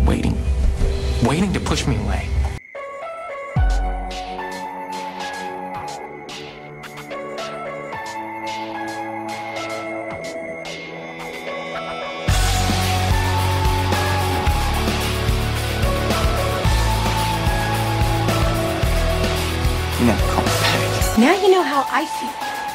waiting to push me away. You never call me back. Now you know how I feel.